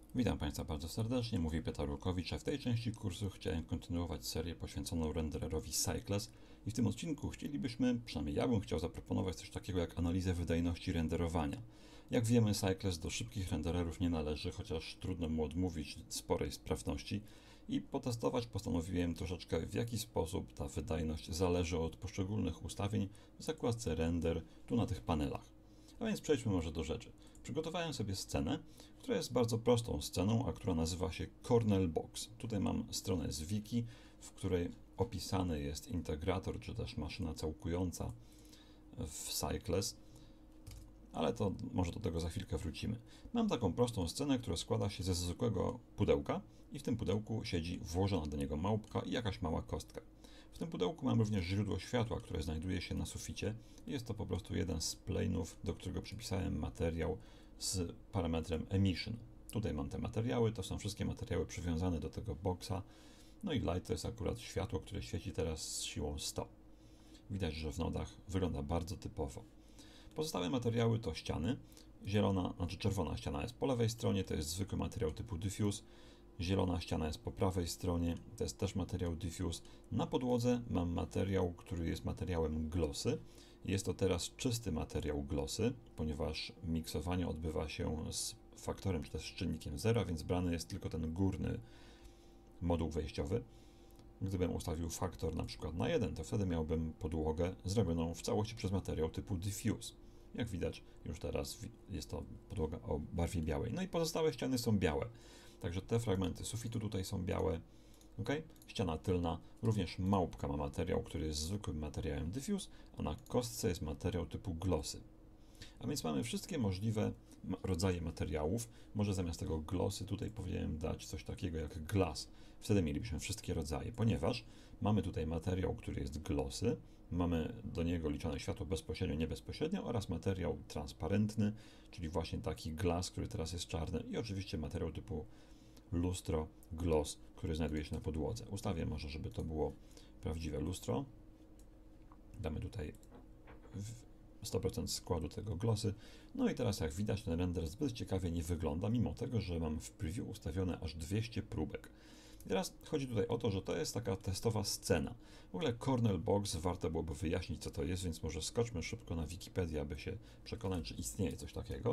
Witam Państwa bardzo serdecznie, mówi Piotr Łukowicz, a w tej części kursu chciałem kontynuować serię poświęconą rendererowi Cycles i w tym odcinku chcielibyśmy, przynajmniej ja bym chciał zaproponować coś takiego jak analizę wydajności renderowania. Jak wiemy, Cycles do szybkich rendererów nie należy, chociaż trudno mu odmówić sporej sprawności i potestować postanowiłem troszeczkę w jaki sposób ta wydajność zależy od poszczególnych ustawień w zakładce render tu na tych panelach. A więc przejdźmy może do rzeczy. Przygotowałem sobie scenę, która jest bardzo prostą sceną, a która nazywa się Cornel Box. Tutaj mam stronę z wiki, w której opisany jest integrator, czy też maszyna całkująca w Cycles, ale to może do tego za chwilkę wrócimy. Mam taką prostą scenę, która składa się ze zwykłego pudełka i w tym pudełku siedzi włożona do niego małpka i jakaś mała kostka. W tym pudełku mam również źródło światła, które znajduje się na suficie. Jest to po prostu jeden z plane'ów, do którego przypisałem materiał z parametrem emission. Tutaj mam te materiały, to są wszystkie materiały przywiązane do tego boxa. No i light to jest akurat światło, które świeci teraz z siłą 100. Widać, że w nodach wygląda bardzo typowo. Pozostałe materiały to ściany. Czerwona ściana jest po lewej stronie, to jest zwykły materiał typu diffuse. Zielona ściana jest po prawej stronie, to jest też materiał diffuse. Na podłodze mam materiał, który jest materiałem glossy. Jest to teraz czysty materiał glossy, ponieważ miksowanie odbywa się z faktorem czy też z czynnikiem 0, więc brany jest tylko ten górny moduł wejściowy. Gdybym ustawił faktor na przykład na 1, to wtedy miałbym podłogę zrobioną w całości przez materiał typu diffuse. Jak widać, już teraz jest to podłoga o barwie białej. No i pozostałe ściany są białe. Także te fragmenty sufitu tutaj są białe. Ok? Ściana tylna, również małpka ma materiał, który jest zwykłym materiałem diffuse, a na kostce jest materiał typu glossy. A więc mamy wszystkie możliwe rodzaje materiałów. Może zamiast tego glossy tutaj powinienem dać coś takiego jak glass. Wtedy mielibyśmy wszystkie rodzaje, ponieważ mamy tutaj materiał, który jest glossy, mamy do niego liczone światło bezpośrednio, nie bezpośrednio oraz materiał transparentny, czyli właśnie taki glass, który teraz jest czarny i oczywiście materiał typu lustro, gloss, który znajduje się na podłodze. Ustawię może, żeby to było prawdziwe lustro. Damy tutaj 100% składu tego glossy. No i teraz jak widać ten render zbyt ciekawie nie wygląda, mimo tego, że mam w preview ustawione aż 200 próbek. I teraz chodzi tutaj o to, że to jest taka testowa scena. W ogóle Cornel Box warto byłoby wyjaśnić, co to jest, więc może skoczmy szybko na Wikipedię, aby się przekonać, czy istnieje coś takiego.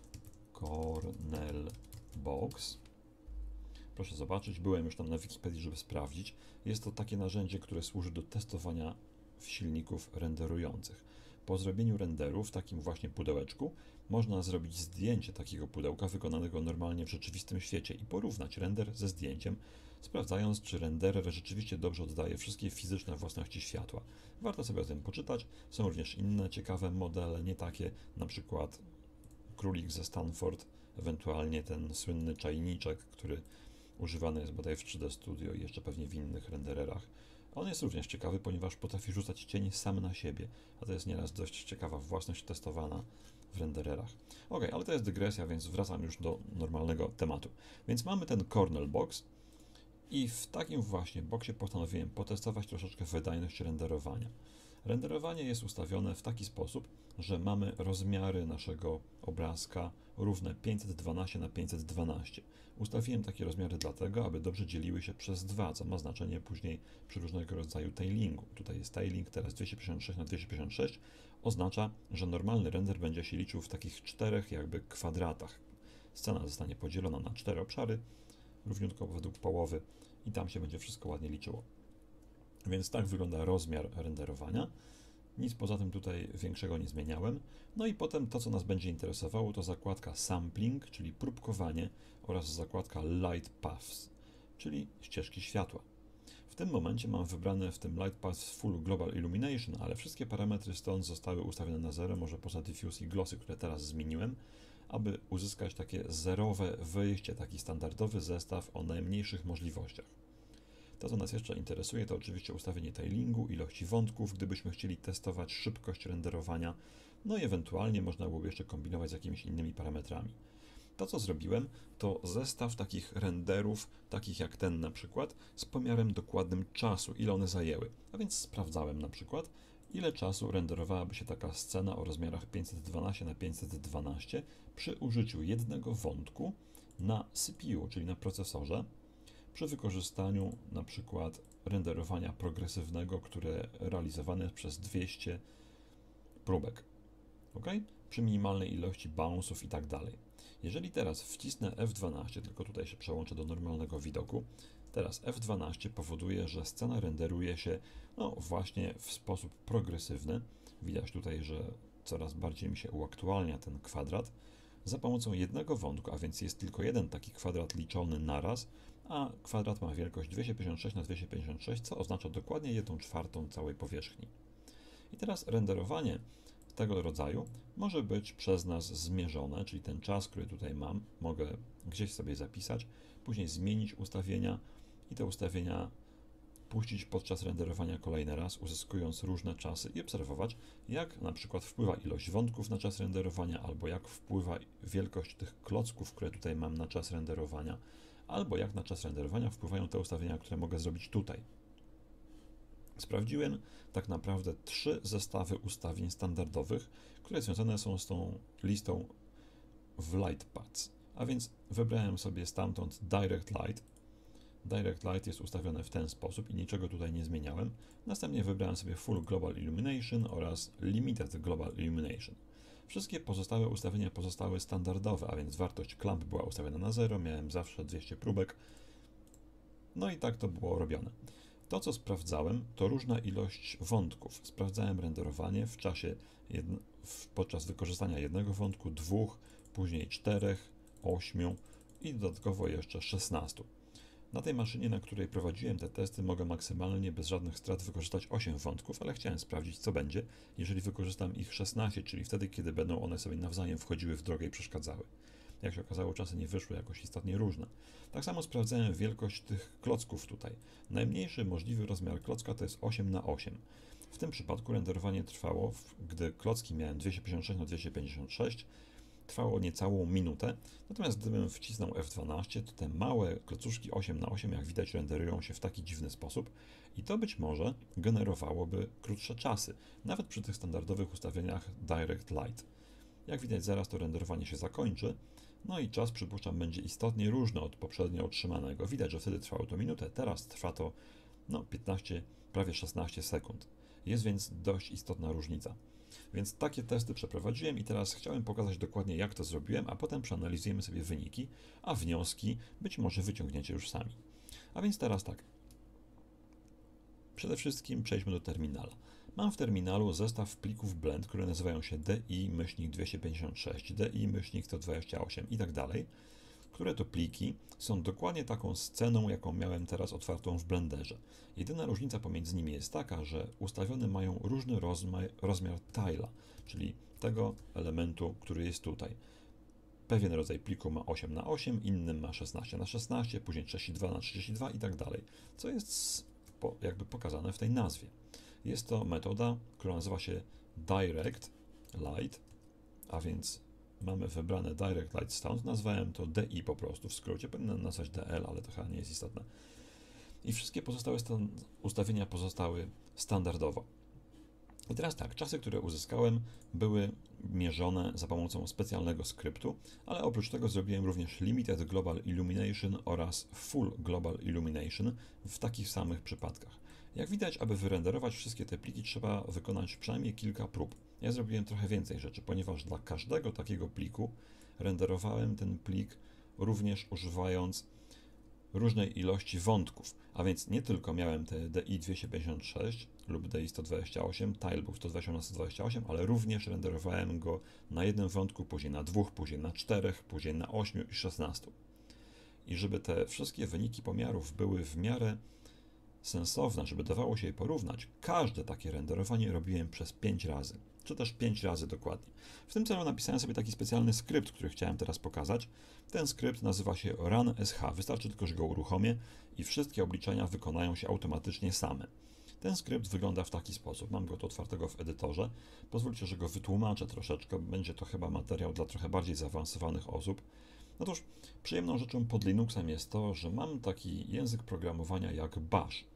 Cornel Box. Proszę zobaczyć, byłem już tam na Wikipedii, żeby sprawdzić. Jest to takie narzędzie, które służy do testowania silników renderujących. Po zrobieniu renderu w takim właśnie pudełeczku można zrobić zdjęcie takiego pudełka wykonanego normalnie w rzeczywistym świecie i porównać render ze zdjęciem, sprawdzając, czy renderer rzeczywiście dobrze oddaje wszystkie fizyczne własności światła. Warto sobie o tym poczytać. Są również inne ciekawe modele, nie takie, na przykład królik ze Stanford, ewentualnie ten słynny czajniczek, który używany jest bodaj w 3D Studio i jeszcze pewnie w innych rendererach. On jest również ciekawy, ponieważ potrafi rzucać cień sam na siebie, a to jest nieraz dość ciekawa własność testowana w rendererach. Ok, ale to jest dygresja, więc wracam już do normalnego tematu. Więc mamy ten Cornel Box i w takim właśnie boksie postanowiłem potestować troszeczkę wydajność renderowania. Renderowanie jest ustawione w taki sposób, że mamy rozmiary naszego obrazka równe 512 na 512. Ustawiłem takie rozmiary dlatego, aby dobrze dzieliły się przez 2, co ma znaczenie później przy różnego rodzaju tailingu. Tutaj jest tailing, teraz 256 na 256 oznacza, że normalny render będzie się liczył w takich 4 jakby kwadratach. Scena zostanie podzielona na 4 obszary, równiutko według połowy i tam się będzie wszystko ładnie liczyło. Więc tak wygląda rozmiar renderowania. Nic poza tym tutaj większego nie zmieniałem. No i potem to, co nas będzie interesowało, to zakładka Sampling, czyli próbkowanie, oraz zakładka Light Paths, czyli ścieżki światła. W tym momencie mam wybrane w tym Light Paths Full Global Illumination, ale wszystkie parametry stąd zostały ustawione na 0, może poza Diffuse i Glossy, które teraz zmieniłem, aby uzyskać takie zerowe wyjście, taki standardowy zestaw o najmniejszych możliwościach. To, co nas jeszcze interesuje, to oczywiście ustawienie tailingu, ilości wątków, gdybyśmy chcieli testować szybkość renderowania, no i ewentualnie można byłoby jeszcze kombinować z jakimiś innymi parametrami. To, co zrobiłem, to zestaw takich renderów, takich jak ten na przykład, z pomiarem dokładnym czasu, ile one zajęły. A więc sprawdzałem na przykład, ile czasu renderowałaby się taka scena o rozmiarach 512 na 512 przy użyciu jednego wątku na CPU, czyli na procesorze, przy wykorzystaniu na przykład renderowania progresywnego, które realizowane jest przez 200 próbek, ok? Przy minimalnej ilości bounce'ów i tak dalej. Jeżeli teraz wcisnę F12, tylko tutaj się przełączę do normalnego widoku, teraz F12 powoduje, że scena renderuje się no właśnie w sposób progresywny. Widać tutaj, że coraz bardziej mi się uaktualnia ten kwadrat za pomocą jednego wątku, a więc jest tylko jeden taki kwadrat liczony naraz, a kwadrat ma wielkość 256 na 256, co oznacza dokładnie 1/4 całej powierzchni. I teraz renderowanie tego rodzaju może być przez nas zmierzone, czyli ten czas, który tutaj mam, mogę gdzieś sobie zapisać, później zmienić ustawienia i te ustawienia puścić podczas renderowania kolejny raz, uzyskując różne czasy i obserwować, jak na przykład wpływa ilość wątków na czas renderowania, albo jak wpływa wielkość tych klocków, które tutaj mam na czas renderowania, albo jak na czas renderowania wpływają te ustawienia, które mogę zrobić tutaj. Sprawdziłem tak naprawdę 3 zestawy ustawień standardowych, które związane są z tą listą w Light Paths. A więc wybrałem sobie stamtąd Direct Light. Direct Light jest ustawione w ten sposób i niczego tutaj nie zmieniałem. Następnie wybrałem sobie Full Global Illumination oraz Limited Global Illumination. Wszystkie pozostałe ustawienia pozostały standardowe, a więc wartość clamp była ustawiona na 0, miałem zawsze 200 próbek. No i tak to było robione. To, co sprawdzałem, to różna ilość wątków. Sprawdzałem renderowanie w czasie, podczas wykorzystania jednego wątku, 2, później 4, 8 i dodatkowo jeszcze 16. Na tej maszynie, na której prowadziłem te testy, mogę maksymalnie bez żadnych strat wykorzystać 8 wątków, ale chciałem sprawdzić, co będzie, jeżeli wykorzystam ich 16, czyli wtedy, kiedy będą one sobie nawzajem wchodziły w drogę i przeszkadzały. Jak się okazało, czasy nie wyszły jakoś istotnie różne. Tak samo sprawdzałem wielkość tych klocków tutaj. Najmniejszy możliwy rozmiar klocka to jest 8 na 8. W tym przypadku renderowanie trwało, gdy klocki miałem 256 na 256, trwało niecałą minutę, natomiast gdybym wcisnął F12, to te małe klocuszki 8 na 8, jak widać, renderują się w taki dziwny sposób i to być może generowałoby krótsze czasy, nawet przy tych standardowych ustawieniach Direct Light. Jak widać, zaraz to renderowanie się zakończy, no i czas, przypuszczam, będzie istotnie różny od poprzednio otrzymanego. Widać, że wtedy trwało to minutę, teraz trwa to 15, prawie 16 sekund. Jest więc dość istotna różnica. Więc takie testy przeprowadziłem i teraz chciałem pokazać dokładnie, jak to zrobiłem, a potem przeanalizujemy sobie wyniki, a wnioski być może wyciągniecie już sami. A więc teraz tak. Przede wszystkim przejdźmy do terminala. Mam w terminalu zestaw plików blend, które nazywają się DI-256, DI-128 i tak dalej, które to pliki są dokładnie taką sceną, jaką miałem teraz otwartą w Blenderze. Jedyna różnica pomiędzy nimi jest taka, że ustawione mają różny rozmiar tile'a, czyli tego elementu, który jest tutaj. Pewien rodzaj pliku ma 8 na 8, inny ma 16 na 16, później 32 na 32 i tak dalej, co jest jakby pokazane w tej nazwie. Jest to metoda, która nazywa się Direct Light, a więc mamy wybrane Direct Light stąd, nazwałem to DI po prostu, w skrócie, powinienem nazwać DL, ale to chyba nie jest istotne. I wszystkie pozostałe ustawienia pozostały standardowo. I teraz tak, czasy, które uzyskałem, były mierzone za pomocą specjalnego skryptu, ale oprócz tego zrobiłem również Limited Global Illumination oraz Full Global Illumination w takich samych przypadkach. Jak widać, aby wyrenderować wszystkie te pliki, trzeba wykonać przynajmniej kilka prób. Ja zrobiłem trochę więcej rzeczy, ponieważ dla każdego takiego pliku renderowałem ten plik również używając różnej ilości wątków, a więc nie tylko miałem te DI-256 lub DI-128, tile był 128 na 128, ale również renderowałem go na jednym wątku, później na 2, później na 4, później na 8 i 16. I żeby te wszystkie wyniki pomiarów były w miarę sensowne, żeby dawało się je porównać, każde takie renderowanie robiłem przez 5 razy, czy też 5 razy dokładnie. W tym celu napisałem sobie taki specjalny skrypt, który chciałem teraz pokazać. Ten skrypt nazywa się run.sh, wystarczy tylko, że go uruchomię i wszystkie obliczenia wykonają się automatycznie same. Ten skrypt wygląda w taki sposób, mam go tu otwartego w edytorze, pozwólcie, że go wytłumaczę troszeczkę, będzie to chyba materiał dla trochę bardziej zaawansowanych osób. Otóż przyjemną rzeczą pod Linuxem jest to, że mam taki język programowania jak Bash.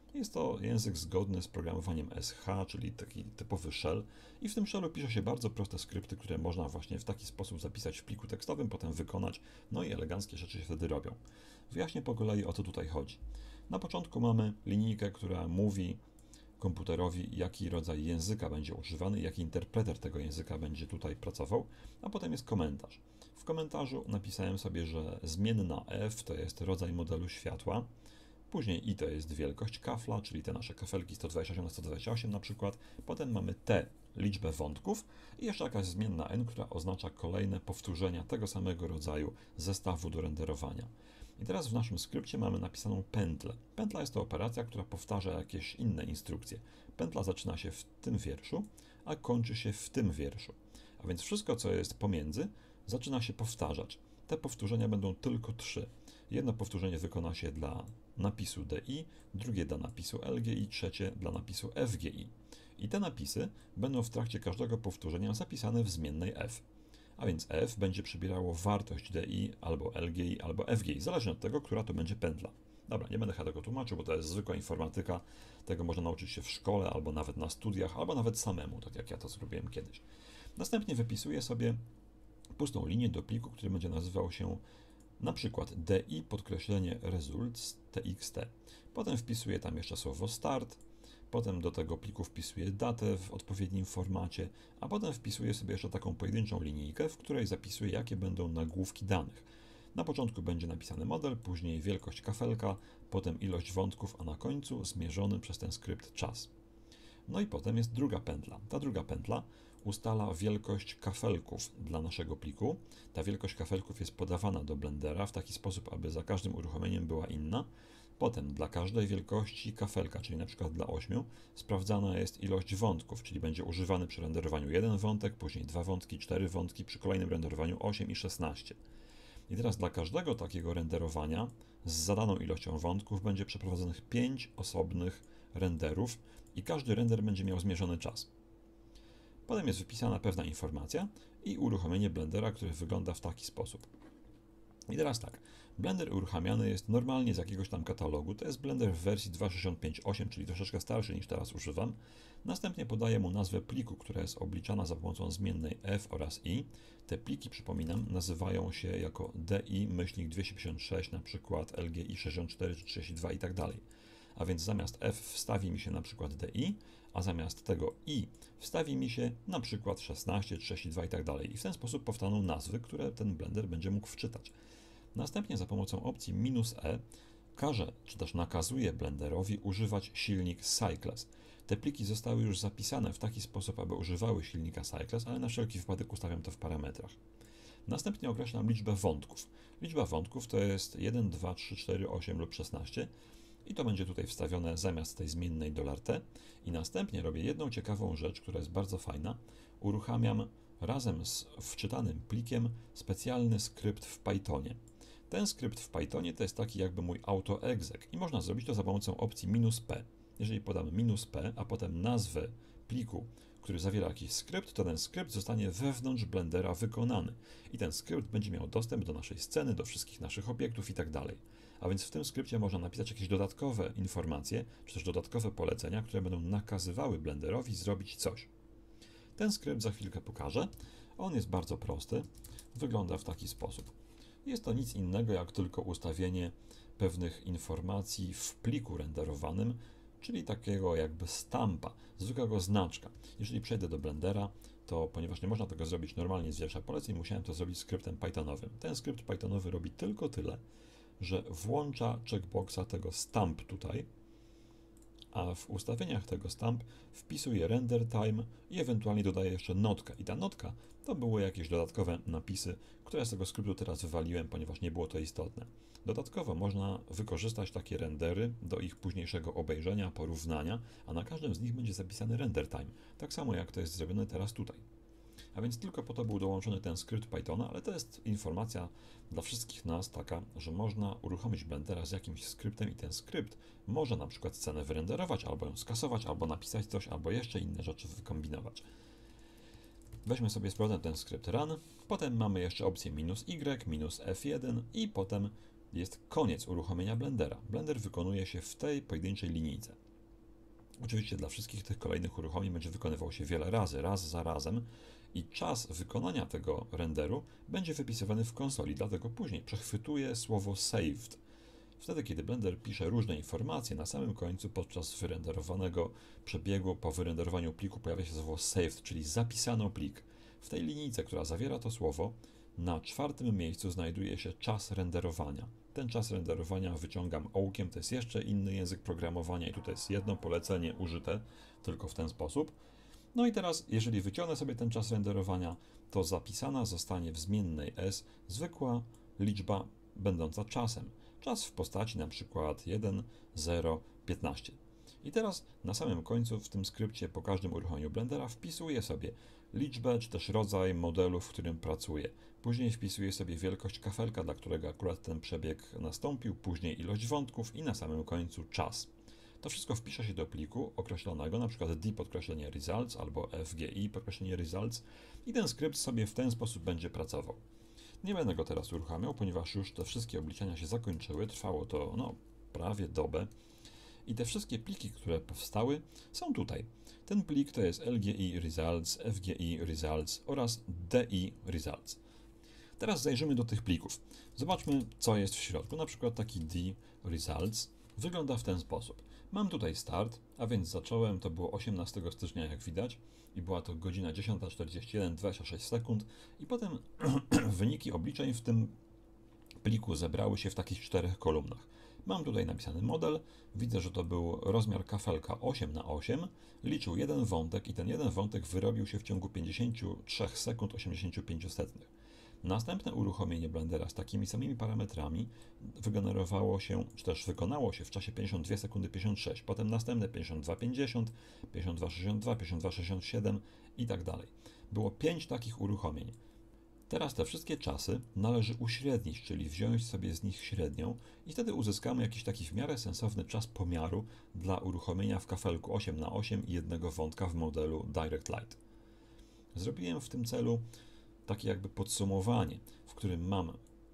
Jest to język zgodny z programowaniem SH, czyli taki typowy shell, i w tym shellu pisze się bardzo proste skrypty, które można właśnie w taki sposób zapisać w pliku tekstowym, potem wykonać, no i eleganckie rzeczy się wtedy robią. Wyjaśnię po kolei, o co tutaj chodzi. Na początku mamy linijkę, która mówi komputerowi, jaki rodzaj języka będzie używany, jaki interpreter tego języka będzie tutaj pracował, a potem jest komentarz. W komentarzu napisałem sobie, że zmienna f to jest rodzaj modelu światła, później i to jest wielkość kafla, czyli te nasze kafelki 128 na 128 na przykład, potem mamy t, liczbę wątków i jeszcze jakaś zmienna n, która oznacza kolejne powtórzenia tego samego rodzaju zestawu do renderowania. I teraz w naszym skrypcie mamy napisaną pętlę. Pętla jest to operacja, która powtarza jakieś inne instrukcje. Pętla zaczyna się w tym wierszu, a kończy się w tym wierszu. A więc wszystko, co jest pomiędzy, zaczyna się powtarzać. Te powtórzenia będą tylko 3. Jedno powtórzenie wykona się dla napisu DI, drugie dla napisu LGI, trzecie dla napisu FGI. I te napisy będą w trakcie każdego powtórzenia zapisane w zmiennej f. A więc f będzie przybierało wartość DI, albo LGI, albo FGI, zależnie od tego, która to będzie pętla. Dobra, nie będę tego tłumaczył, bo to jest zwykła informatyka. Tego można nauczyć się w szkole, albo nawet na studiach, albo nawet samemu, tak jak ja to zrobiłem kiedyś. Następnie wypisuję sobie pustą linię do pliku, który będzie nazywał się na przykład di podkreślenie results txt. Potem wpisuję tam jeszcze słowo start, potem do tego pliku wpisuję datę w odpowiednim formacie, a potem wpisuję sobie jeszcze taką pojedynczą linijkę, w której zapisuję, jakie będą nagłówki danych. Na początku będzie napisany model, później wielkość kafelka, potem ilość wątków, a na końcu zmierzony przez ten skrypt czas. No i potem jest druga pętla. Ta druga pętla ustala wielkość kafelków dla naszego pliku. Ta wielkość kafelków jest podawana do Blendera w taki sposób, aby za każdym uruchomieniem była inna. Potem dla każdej wielkości kafelka, czyli na przykład dla 8, sprawdzana jest ilość wątków, czyli będzie używany przy renderowaniu jeden wątek, później 2 wątki, 4 wątki, przy kolejnym renderowaniu 8 i 16. I teraz dla każdego takiego renderowania z zadaną ilością wątków będzie przeprowadzonych 5 osobnych renderów i każdy render będzie miał zmierzony czas. Potem jest wypisana pewna informacja i uruchomienie Blendera, które wygląda w taki sposób. I teraz tak, Blender uruchamiany jest normalnie z jakiegoś tam katalogu, to jest Blender w wersji 2.65.8, czyli troszeczkę starszy niż teraz używam. Następnie podaję mu nazwę pliku, która jest obliczana za pomocą zmiennej f oraz i. Te pliki, przypominam, nazywają się jako DI-256, na przykład LGI 64 czy 32 i tak dalej. A więc zamiast f wstawi mi się na przykład DI, a zamiast tego i wstawi mi się na przykład 16, 32 i tak dalej. I w ten sposób powstaną nazwy, które ten Blender będzie mógł wczytać. Następnie za pomocą opcji "-e każę, czy też nakazuję Blenderowi używać silnik Cycles. Te pliki zostały już zapisane w taki sposób, aby używały silnika Cycles, ale na wszelki wypadek ustawiam to w parametrach. Następnie określam liczbę wątków. Liczba wątków to jest 1, 2, 3, 4, 8 lub 16 i to będzie tutaj wstawione zamiast tej zmiennej $t. I następnie robię jedną ciekawą rzecz, która jest bardzo fajna. Uruchamiam razem z wczytanym plikiem specjalny skrypt w Pythonie. Ten skrypt w Pythonie to jest taki jakby mój autoexec i można zrobić to za pomocą opcji "-p". Jeżeli podam "-p", a potem nazwę pliku, który zawiera jakiś skrypt, to ten skrypt zostanie wewnątrz Blendera wykonany i ten skrypt będzie miał dostęp do naszej sceny, do wszystkich naszych obiektów i tak dalej. A więc w tym skrypcie można napisać jakieś dodatkowe informacje, czy też dodatkowe polecenia, które będą nakazywały Blenderowi zrobić coś. Ten skrypt za chwilkę pokażę. On jest bardzo prosty. Wygląda w taki sposób. Jest to nic innego jak tylko ustawienie pewnych informacji w pliku renderowanym, czyli takiego jakby stampa, zwykłego znaczka. Jeżeli przejdę do Blendera, to ponieważ nie można tego zrobić normalnie z wiersza poleceń, musiałem to zrobić skryptem Pythonowym. Ten skrypt Pythonowy robi tylko tyle, że włącza checkboxa tego stamp tutaj, a w ustawieniach tego stamp wpisuje render time i ewentualnie dodaje jeszcze notkę. I ta notka to były jakieś dodatkowe napisy, które z tego skryptu teraz wywaliłem, ponieważ nie było to istotne. Dodatkowo można wykorzystać takie rendery do ich późniejszego obejrzenia, porównania, a na każdym z nich będzie zapisany render time, tak samo jak to jest zrobione teraz tutaj. A więc tylko po to był dołączony ten skrypt Pythona, ale to jest informacja dla wszystkich nas taka, że można uruchomić Blendera z jakimś skryptem i ten skrypt może na przykład scenę wyrenderować, albo ją skasować, albo napisać coś, albo jeszcze inne rzeczy wykombinować. Weźmy sobie z powrotem ten skrypt run, potem mamy jeszcze opcję "-y", "-f1" i potem jest koniec uruchomienia Blendera. Blender wykonuje się w tej pojedynczej linijce. Oczywiście dla wszystkich tych kolejnych uruchomień będzie wykonywał się wiele razy, raz za razem i czas wykonania tego renderu będzie wypisywany w konsoli, dlatego później przechwytuje słowo saved. Wtedy, kiedy Blender pisze różne informacje, na samym końcu podczas wyrenderowanego przebiegu po wyrenderowaniu pliku pojawia się słowo saved, czyli zapisano plik. W tej linijce, która zawiera to słowo, na 4. miejscu znajduje się czas renderowania. Ten czas renderowania wyciągam ołkiem, to jest jeszcze inny język programowania i tutaj jest jedno polecenie użyte tylko w ten sposób. No i teraz, jeżeli wyciągnę sobie ten czas renderowania, to zapisana zostanie w zmiennej s zwykła liczba będąca czasem. Czas w postaci na przykład 1, 0, 15. I teraz na samym końcu w tym skrypcie po każdym uruchomieniu Blendera wpisuję sobie liczbę czy też rodzaj modelu, w którym pracuję. Później wpisuję sobie wielkość kafelka, dla którego akurat ten przebieg nastąpił, później ilość wątków i na samym końcu czas. To wszystko wpisze się do pliku określonego, na przykład d results albo fgi results i ten skrypt sobie w ten sposób będzie pracował. Nie będę go teraz uruchamiał, ponieważ już te wszystkie obliczenia się zakończyły, trwało to prawie dobę i te wszystkie pliki, które powstały, są tutaj. Ten plik to jest LGI results, FGI results oraz DI results. Teraz zajrzymy do tych plików. Zobaczmy, co jest w środku. Na przykład taki D results wygląda w ten sposób. Mam tutaj start, a więc zacząłem, to było 18 stycznia, jak widać, i była to godzina 10:41, 26 sekund, i potem wyniki obliczeń w tym pliku zebrały się w takich 4 kolumnach. Mam tutaj napisany model, widzę, że to był rozmiar kafelka 8×8, liczył jeden wątek i ten jeden wątek wyrobił się w ciągu 53 sekund 85 setnych. Następne uruchomienie Blendera z takimi samymi parametrami wygenerowało się, czy też wykonało się w czasie 52 sekundy 56, potem następne 52:50, 52:62, 52:67 i tak dalej. Było 5 takich uruchomień. Teraz te wszystkie czasy należy uśrednić, czyli wziąć sobie z nich średnią i wtedy uzyskamy jakiś taki w miarę sensowny czas pomiaru dla uruchomienia w kafelku 8×8 i jednego wątka w modelu Direct Light. Zrobiłem w tym celu takie jakby podsumowanie, w którym mam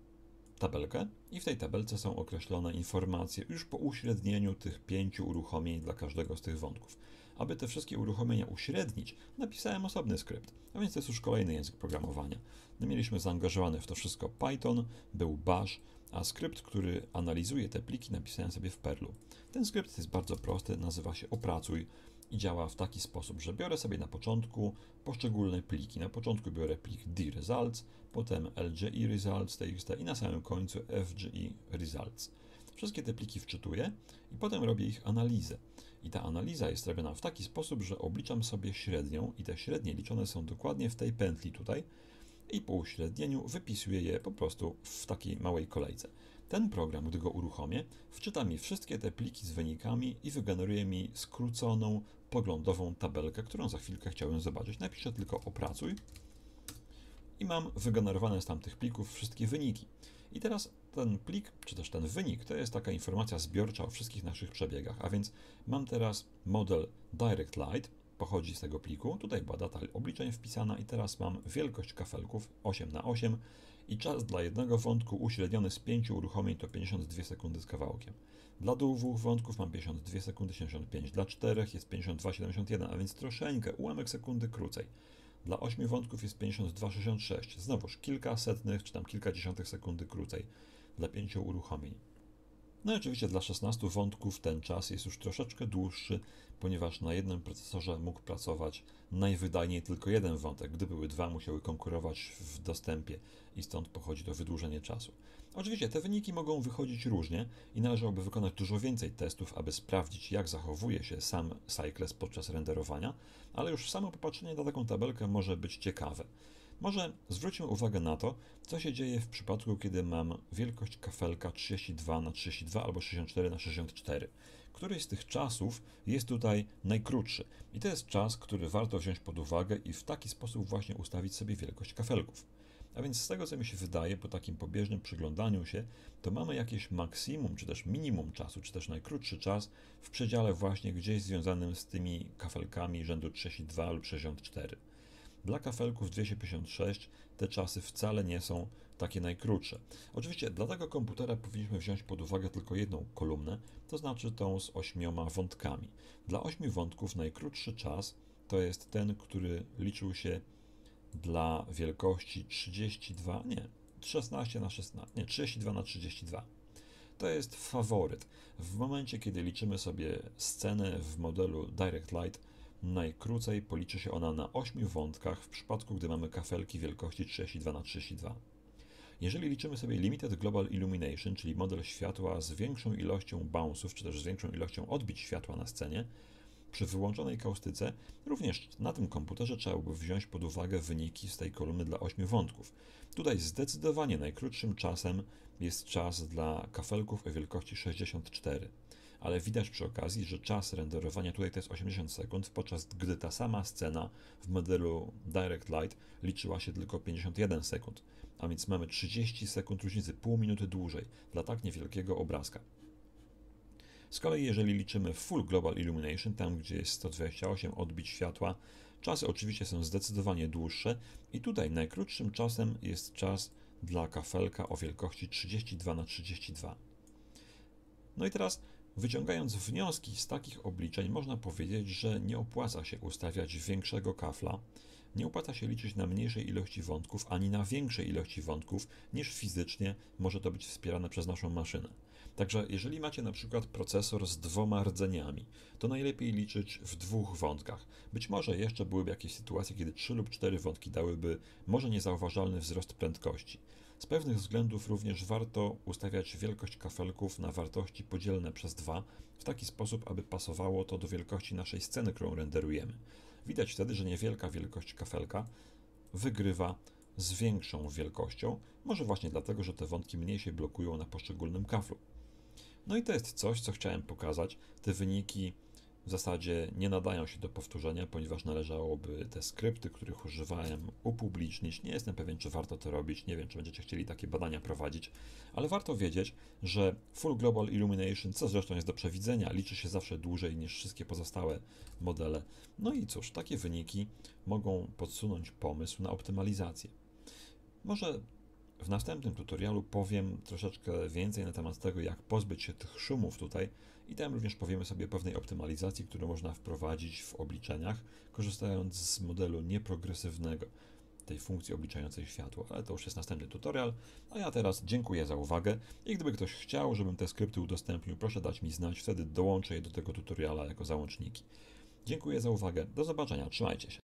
tabelkę i w tej tabelce są określone informacje już po uśrednieniu tych 5 uruchomień dla każdego z tych wątków. Aby te wszystkie uruchomienia uśrednić, napisałem osobny skrypt, a więc to jest już kolejny język programowania. Mieliśmy zaangażowany w to wszystko Python, był Bash, a skrypt, który analizuje te pliki, napisałem sobie w Perlu. Ten skrypt jest bardzo prosty, nazywa się opracuj i działa w taki sposób, że biorę sobie na początku poszczególne pliki. Na początku biorę plik d-results, potem lgi results.txt i na samym końcu fgi results. Wszystkie te pliki wczytuję i potem robię ich analizę. I ta analiza jest robiona w taki sposób, że obliczam sobie średnią i te średnie liczone są dokładnie w tej pętli tutaj i po uśrednieniu wypisuję je po prostu w takiej małej kolejce. Ten program, gdy go uruchomię, wczyta mi wszystkie te pliki z wynikami i wygeneruje mi skróconą, poglądową tabelkę, którą za chwilkę chciałem zobaczyć. Napiszę tylko opracuj i mam wygenerowane z tamtych plików wszystkie wyniki. I teraz ten plik, czy też ten wynik, to jest taka informacja zbiorcza o wszystkich naszych przebiegach, a więc mam teraz model Direct Light, pochodzi z tego pliku, tutaj była data obliczeń wpisana i teraz mam wielkość kafelków 8×8 i czas dla jednego wątku uśredniony z 5 uruchomień to 52 sekundy z kawałkiem. Dla dwóch wątków mam 52 sekundy 75, dla 4 jest 52,71, a więc troszeczkę, ułamek sekundy krócej. Dla 8 wątków jest 52,66, znowuż kilka setnych czy tam kilka dziesiątych sekundy krócej dla 5 uruchomień. No i oczywiście dla 16 wątków ten czas jest już troszeczkę dłuższy, ponieważ na jednym procesorze mógł pracować najwydajniej tylko jeden wątek. Gdy były dwa, musiały konkurować w dostępie i stąd pochodzi to wydłużenie czasu. Oczywiście te wyniki mogą wychodzić różnie i należałoby wykonać dużo więcej testów, aby sprawdzić, jak zachowuje się sam Cycles podczas renderowania, ale już samo popatrzenie na taką tabelkę może być ciekawe. Może zwróćmy uwagę na to, co się dzieje w przypadku, kiedy mam wielkość kafelka 32×32 albo 64×64. Któryś z tych czasów jest tutaj najkrótszy i to jest czas, który warto wziąć pod uwagę i w taki sposób właśnie ustawić sobie wielkość kafelków. A więc z tego, co mi się wydaje, po takim pobieżnym przyglądaniu się, to mamy jakieś maksimum, czy też minimum czasu, czy też najkrótszy czas w przedziale właśnie gdzieś związanym z tymi kafelkami rzędu 32 lub 64. Dla kafelków 256 te czasy wcale nie są takie najkrótsze. Oczywiście dla tego komputera powinniśmy wziąć pod uwagę tylko jedną kolumnę, to znaczy tą z 8 wątkami. Dla 8 wątków najkrótszy czas to jest ten, który liczył się dla wielkości 32 na 32. To jest faworyt. W momencie, kiedy liczymy sobie scenę w modelu Direct Light, najkrócej policzy się ona na 8 wątkach w przypadku, gdy mamy kafelki wielkości 32 na 32. Jeżeli liczymy sobie Limited Global Illumination, czyli model światła z większą ilością bounce'ów, czy też z większą ilością odbić światła na scenie, przy wyłączonej kaustyce, również na tym komputerze trzeba by wziąć pod uwagę wyniki z tej kolumny dla 8 wątków. Tutaj zdecydowanie najkrótszym czasem jest czas dla kafelków o wielkości 64. Ale widać przy okazji, że czas renderowania tutaj to jest 80 sekund, podczas gdy ta sama scena w modelu Direct Light liczyła się tylko 51 sekund. A więc mamy 30 sekund różnicy, pół minuty dłużej dla tak niewielkiego obrazka. Z kolei jeżeli liczymy Full Global Illumination, tam gdzie jest 128 odbić światła, czasy oczywiście są zdecydowanie dłuższe i tutaj najkrótszym czasem jest czas dla kafelka o wielkości 32 na 32. No i teraz wyciągając wnioski z takich obliczeń można powiedzieć, że nie opłaca się ustawiać większego kafla, nie opłaca się liczyć na mniejszej ilości wątków, ani na większej ilości wątków, niż fizycznie może to być wspierane przez naszą maszynę. Także jeżeli macie na przykład procesor z 2 rdzeniami, to najlepiej liczyć w 2 wątkach. Być może jeszcze byłyby jakieś sytuacje, kiedy 3 lub 4 wątki dałyby może niezauważalny wzrost prędkości. Z pewnych względów również warto ustawiać wielkość kafelków na wartości podzielne przez 2 w taki sposób, aby pasowało to do wielkości naszej sceny, którą renderujemy. Widać wtedy, że niewielka wielkość kafelka wygrywa z większą wielkością, może właśnie dlatego, że te wątki mniej się blokują na poszczególnym kaflu. No i to jest coś, co chciałem pokazać. Te wyniki w zasadzie nie nadają się do powtórzenia, ponieważ należałoby te skrypty, których używałem, upublicznić. Nie jestem pewien, czy warto to robić, nie wiem, czy będziecie chcieli takie badania prowadzić, ale warto wiedzieć, że Full Global Illumination, co zresztą jest do przewidzenia, liczy się zawsze dłużej niż wszystkie pozostałe modele. No i cóż, takie wyniki mogą podsunąć pomysł na optymalizację. Może w następnym tutorialu powiem troszeczkę więcej na temat tego, jak pozbyć się tych szumów tutaj i tam również powiemy sobie o pewnej optymalizacji, którą można wprowadzić w obliczeniach, korzystając z modelu nieprogresywnego, tej funkcji obliczającej światło, ale to już jest następny tutorial, a ja teraz dziękuję za uwagę i gdyby ktoś chciał, żebym te skrypty udostępnił, proszę dać mi znać, wtedy dołączę je do tego tutoriala jako załączniki. Dziękuję za uwagę, do zobaczenia, trzymajcie się.